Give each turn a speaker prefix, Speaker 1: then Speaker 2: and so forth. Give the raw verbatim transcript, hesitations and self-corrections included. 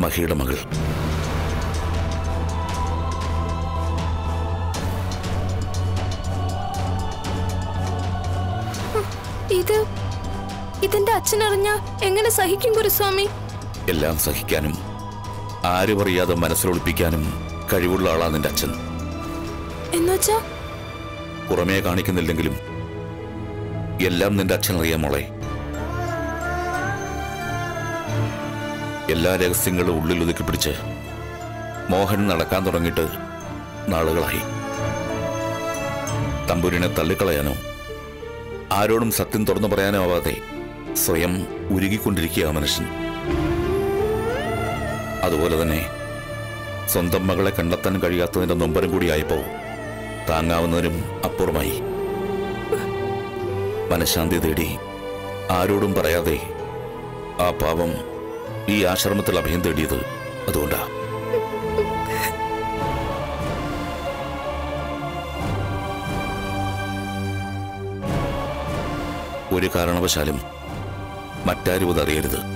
Speaker 1: മഹിയുടെ മകൾ.
Speaker 2: ഇത് ഇതെന്റെ അച്ഛനറിഞ്ഞ എങ്ങനെ സഹിക്കും ഗുരുസ്വാമി?
Speaker 1: എല്ലാം സഹിക്കാനും ആരും അറിയാതെ മനസ്സിലൊളിപ്പിക്കാനും കഴിവുള്ള ആളാ നിന്റെ അച്ഛൻ.
Speaker 2: എന്നുവെച്ചാ
Speaker 1: പുറമേ കാണിക്കുന്നില്ലെങ്കിലും എല്ലാം നിന്റെ അച്ഛൻ അറിയാം മോളെ. എല്ലാ രഹസ്യങ്ങളും ഉള്ളിൽ ഒതുക്കി പിടിച്ച് മോഹൻ നടക്കാൻ തുടങ്ങിയിട്ട് നാളുകളായി. തമ്പുരിനെ തള്ളിക്കളയാനോ ആരോടും സത്യം തുറന്നു പറയാനോ ആവാതെ സ്വയം ഉരുകിക്കൊണ്ടിരിക്കുക മനുഷ്യൻ. അതുപോലെ തന്നെ സ്വന്തം മകളെ കണ്ടെത്താൻ കഴിയാത്തതിന്റെ നൊമ്പരം കൂടിയായപ്പോ താങ്ങാവുന്നതിനും അപ്പുറമായി. മനഃശാന്തി തേടി ആരോടും പറയാതെ ആ പാവം ഈ ആശ്രമത്തിൽ അഭയം തേടിയത് അതുകൊണ്ടാ. ഒരു കാരണവശാലും മറ്റാരും അതറിയരുത്.